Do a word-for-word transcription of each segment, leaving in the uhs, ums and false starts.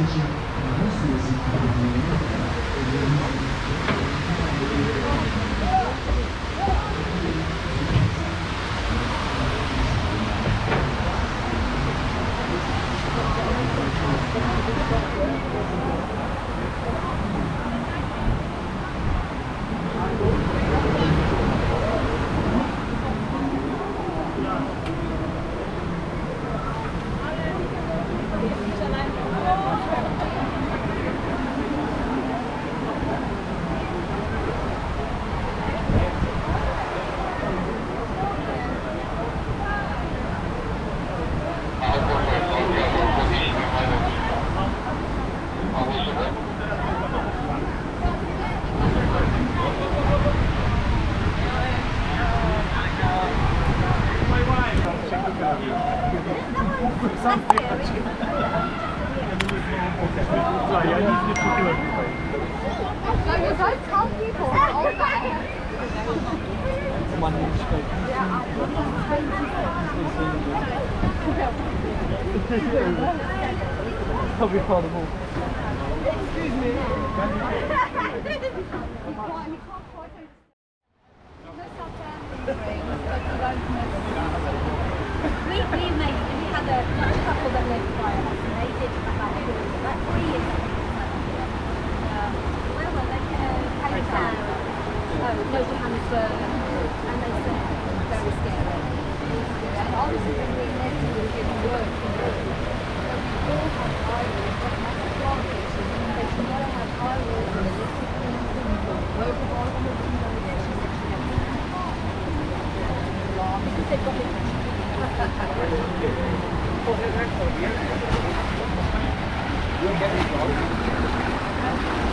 Probably part of the wall. Excuse me. we, we made, we had a couple that lived by us and they did about about three years ago. Um, where were they? Uh, Cape Town, oh, no, Johannesburg, and they said very scary. And obviously when we met them, we didn't work. So we all had idols, but not the bodies. They should not have idols and they just work with all of them. They've got it. You're getting close.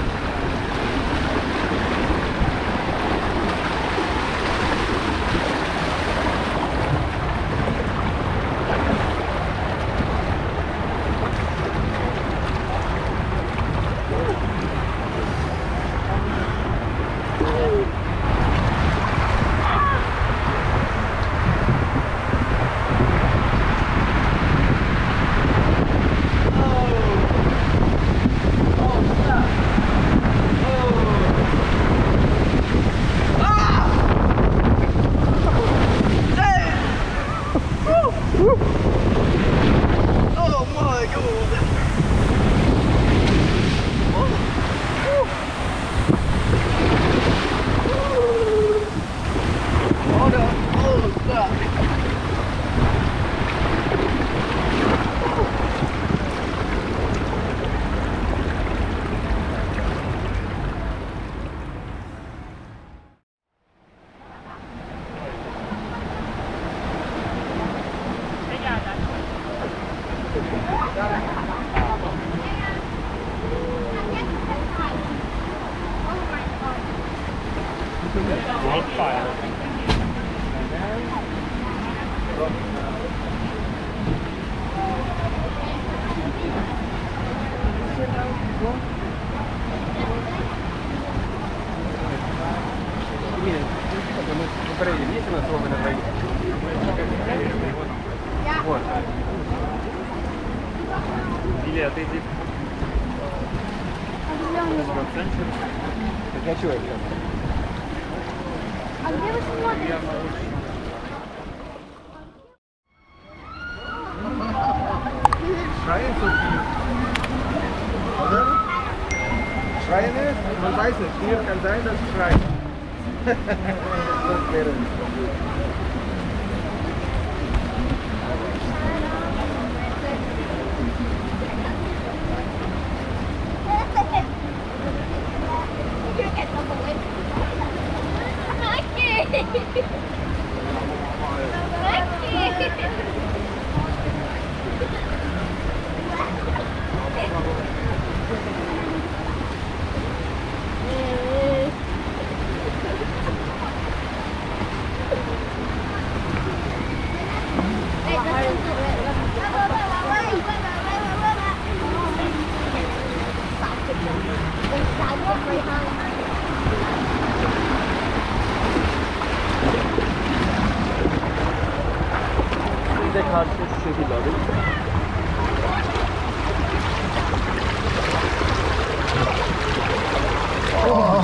Или отойди. Хочу это. А где вы смотрите? Schreien so viel. Oder? Schreien ist, man weiß nicht, hier kann sein, dass es schreit. Das wäre nicht. Bize karşı şu şekilde alayım. Oh,